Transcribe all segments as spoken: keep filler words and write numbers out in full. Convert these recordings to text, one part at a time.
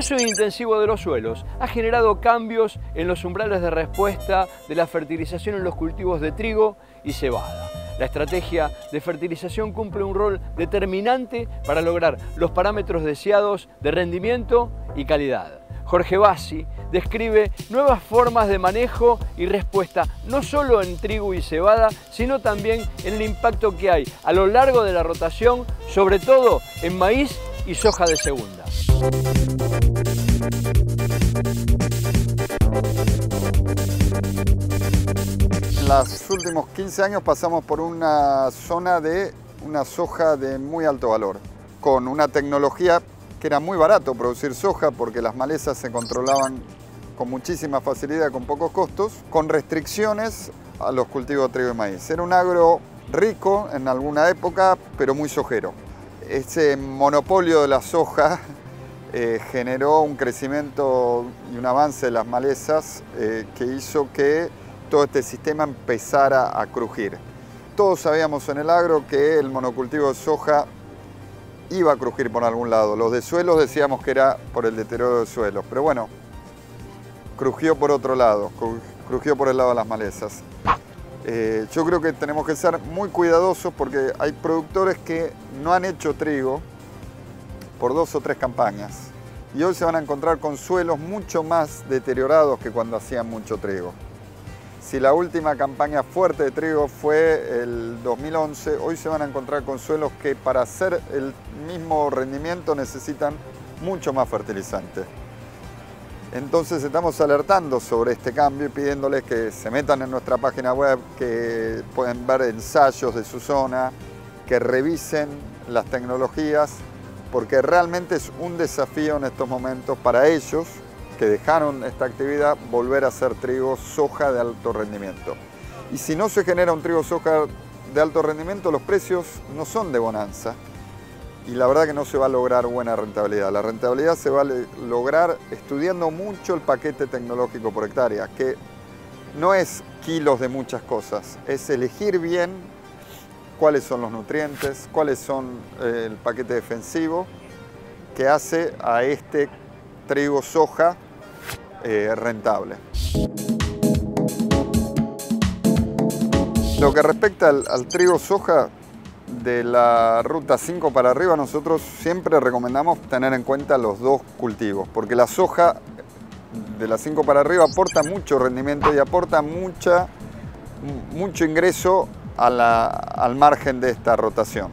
uso intensivo de los suelos ha generado cambios en los umbrales de respuesta de la fertilización en los cultivos de trigo y cebada. La estrategia de fertilización cumple un rol determinante para lograr los parámetros deseados de rendimiento y calidad. Jorge Bassi describe nuevas formas de manejo y respuesta no solo en trigo y cebada, sino también en el impacto que hay a lo largo de la rotación, sobre todo en maíz y soja de segunda. En los últimos quince años pasamos por una zona de una soja de muy alto valor, con una tecnología que era muy barato producir soja porque las malezas se controlaban con muchísima facilidad, con pocos costos, con restricciones a los cultivos de trigo y maíz. Era un agro rico en alguna época, pero muy sojero. Ese monopolio de la soja eh, generó un crecimiento y un avance de las malezas eh, que hizo que todo este sistema empezara a crujir. Todos sabíamos en el agro que el monocultivo de soja iba a crujir por algún lado. Los de suelos decíamos que era por el deterioro de suelos, pero bueno, crujió por otro lado, crujió por el lado de las malezas. Eh, yo creo que tenemos que ser muy cuidadosos porque hay productores que no han hecho trigo por dos o tres campañas y hoy se van a encontrar con suelos mucho más deteriorados que cuando hacían mucho trigo. Si la última campaña fuerte de trigo fue el dos mil once, hoy se van a encontrar con suelos que para hacer el mismo rendimiento necesitan mucho más fertilizante. Entonces estamos alertando sobre este cambio y pidiéndoles que se metan en nuestra página web, que pueden ver ensayos de su zona, que revisen las tecnologías, porque realmente es un desafío en estos momentos para ellos, que dejaron esta actividad, volver a hacer trigo soja de alto rendimiento. Y si no se genera un trigo soja de alto rendimiento, los precios no son de bonanza y la verdad que no se va a lograr buena rentabilidad. La rentabilidad se va a lograr estudiando mucho el paquete tecnológico por hectárea, que no es kilos de muchas cosas, es elegir bien cuáles son los nutrientes, cuáles son eh, el paquete defensivo que hace a este trigo soja eh, rentable. Lo que respecta al, al trigo soja de la ruta cinco para arriba, nosotros siempre recomendamos tener en cuenta los dos cultivos, porque la soja de la cinco para arriba aporta mucho rendimiento y aporta mucha, mucho ingreso a la, al margen de esta rotación.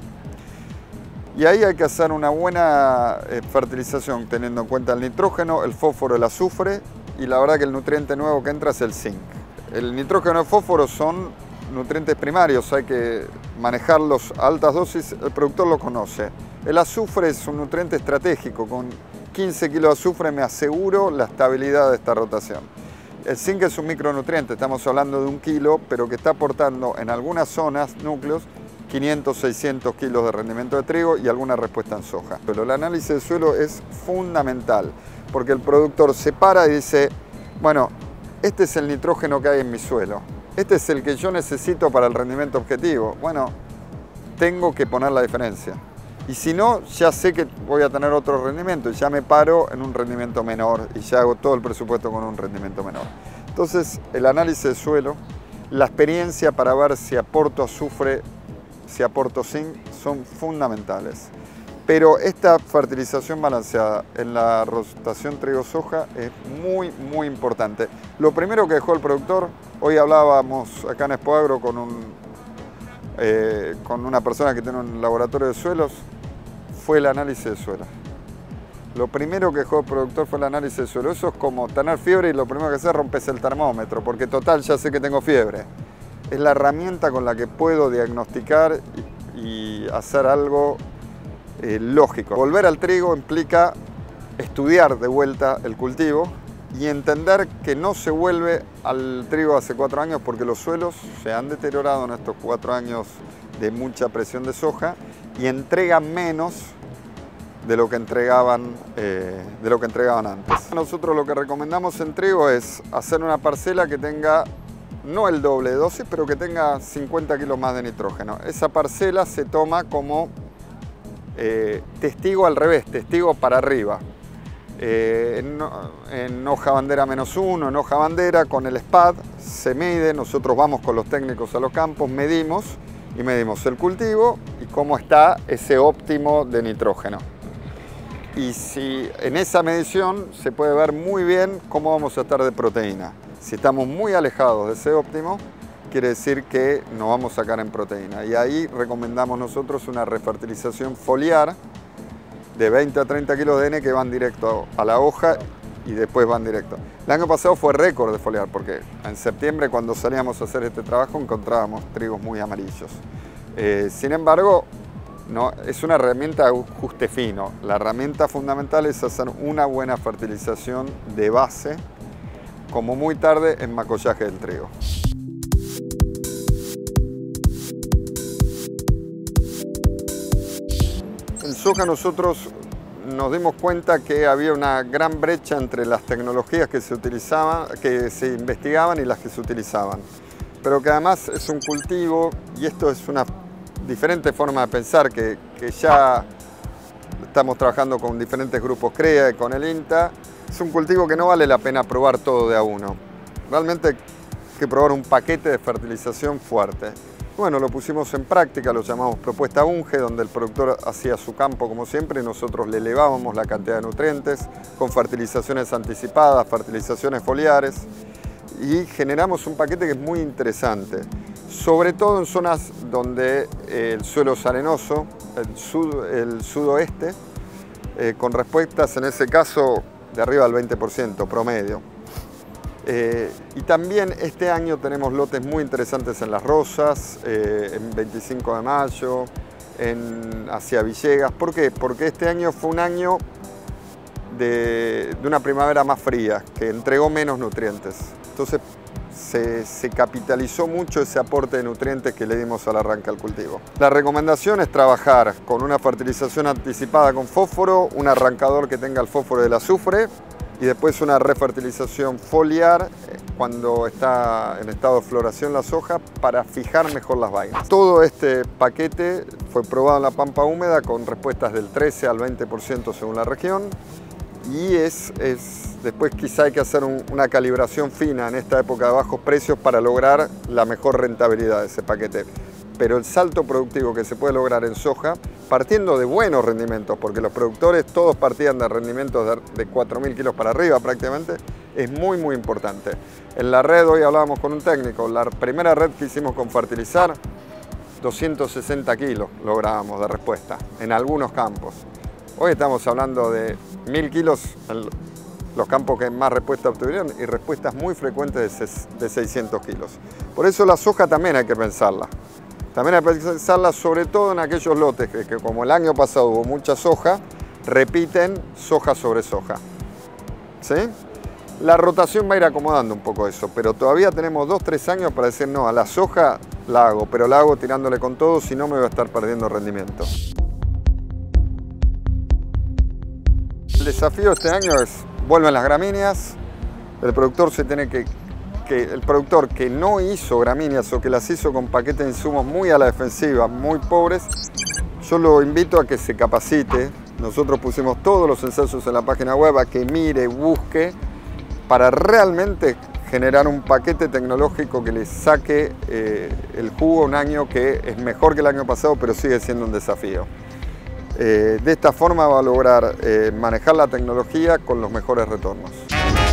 Y ahí hay que hacer una buena fertilización teniendo en cuenta el nitrógeno, el fósforo, el azufre y la verdad que el nutriente nuevo que entra es el zinc. El nitrógeno y el fósforo son nutrientes primarios, hay que manejarlos a altas dosis, el productor lo conoce. El azufre es un nutriente estratégico, con quince kilos de azufre me aseguro la estabilidad de esta rotación. El zinc es un micronutriente, estamos hablando de un kilo, pero que está aportando en algunas zonas, núcleos, quinientos, seiscientos kilos de rendimiento de trigo y alguna respuesta en soja. Pero el análisis del suelo es fundamental, porque el productor se para y dice, bueno, este es el nitrógeno que hay en mi suelo, este es el que yo necesito para el rendimiento objetivo. Bueno, tengo que poner la diferencia. Y si no, ya sé que voy a tener otro rendimiento y ya me paro en un rendimiento menor y ya hago todo el presupuesto con un rendimiento menor. Entonces, el análisis del suelo, la experiencia para ver si aporto azufre, si aporto zinc, son fundamentales. Pero esta fertilización balanceada en la rotación trigo-soja es muy, muy importante. Lo primero que dejó el productor, hoy hablábamos acá en Expoagro con, un, eh, con una persona que tiene un laboratorio de suelos, fue el análisis de suelo. Lo primero que dejó el productor fue el análisis de suelo. Eso es como tener fiebre y lo primero que hacer es rompes el termómetro, porque total ya sé que tengo fiebre. Es la herramienta con la que puedo diagnosticar y, y hacer algo eh, lógico. Volver al trigo implica estudiar de vuelta el cultivo y entender que no se vuelve al trigo hace cuatro años porque los suelos se han deteriorado en estos cuatro años de mucha presión de soja y entregan menos de lo que entregaban, eh, de lo que entregaban antes. Nosotros lo que recomendamos en trigo es hacer una parcela que tenga no el doble de dosis, pero que tenga cincuenta kilos más de nitrógeno. Esa parcela se toma como eh, testigo al revés, testigo para arriba. eh, en, en hoja bandera menos uno, en hoja bandera, con el S P A D se mide, nosotros vamos con los técnicos a los campos, medimos y medimos el cultivo y cómo está ese óptimo de nitrógeno. Y si en esa medición se puede ver muy bien cómo vamos a estar de proteína. Si estamos muy alejados de ese óptimo, quiere decir que nos vamos a sacar en proteína. Y ahí recomendamos nosotros una refertilización foliar de veinte a treinta kilos de N que van directo a la hoja y después van directo. El año pasado fue récord de foliar porque en septiembre, cuando salíamos a hacer este trabajo, encontrábamos trigos muy amarillos. Eh, sin embargo, no, es una herramienta de ajuste fino. La herramienta fundamental es hacer una buena fertilización de base, como muy tarde en macollaje del trigo. En soja nosotros nos dimos cuenta que había una gran brecha entre las tecnologías que se utilizaban, que se investigaban y las que se utilizaban. Pero que además es un cultivo, y esto es una diferente forma de pensar, que, que ya estamos trabajando con diferentes grupos CREA y con el INTA, es un cultivo que no vale la pena probar todo de a uno. Realmente hay que probar un paquete de fertilización fuerte. Bueno, lo pusimos en práctica, lo llamamos propuesta Unge, donde el productor hacía su campo como siempre y nosotros le elevábamos la cantidad de nutrientes con fertilizaciones anticipadas, fertilizaciones foliares y generamos un paquete que es muy interesante, sobre todo en zonas donde el suelo es arenoso, el, sud, el sudoeste, eh, con respuestas en ese caso de arriba del veinte por ciento promedio. Eh, y también este año tenemos lotes muy interesantes en Las Rosas, eh, en veinticinco de mayo, en, hacia Villegas. ¿Por qué? Porque este año fue un año de, de una primavera más fría, que entregó menos nutrientes. Entonces se, se capitalizó mucho ese aporte de nutrientes que le dimos al arranque al cultivo. La recomendación es trabajar con una fertilización anticipada con fósforo, un arrancador que tenga el fósforo del azufre, y después una refertilización foliar cuando está en estado de floración la soja para fijar mejor las vainas. Todo este paquete fue probado en la pampa húmeda con respuestas del trece al veinte por ciento según la región y es, es, después quizá hay que hacer un, una calibración fina en esta época de bajos precios para lograr la mejor rentabilidad de ese paquete. Pero el salto productivo que se puede lograr en soja, partiendo de buenos rendimientos, porque los productores todos partían de rendimientos de, de cuatro mil kilos para arriba prácticamente, es muy muy importante. En la red, hoy hablábamos con un técnico, la primera red que hicimos con fertilizar, doscientos sesenta kilos lográbamos de respuesta en algunos campos. Hoy estamos hablando de mil kilos en los campos que más respuesta obtuvieron y respuestas muy frecuentes de seiscientos kilos. Por eso la soja también hay que pensarla. También hay que pensarla sobre todo en aquellos lotes que, que como el año pasado hubo mucha soja, repiten soja sobre soja. ¿Sí? La rotación va a ir acomodando un poco eso, pero todavía tenemos dos, tres años para decir no, a la soja la hago, pero la hago tirándole con todo, si no me voy a estar perdiendo rendimiento. El desafío este año es, vuelven las gramíneas, el productor se tiene que que el productor que no hizo gramíneas o que las hizo con paquetes de insumos muy a la defensiva, muy pobres, yo lo invito a que se capacite. Nosotros pusimos todos los ensayos en la página web, a que mire, busque, para realmente generar un paquete tecnológico que le saque eh, el jugo un año que es mejor que el año pasado, pero sigue siendo un desafío. Eh, de esta forma va a lograr eh, manejar la tecnología con los mejores retornos.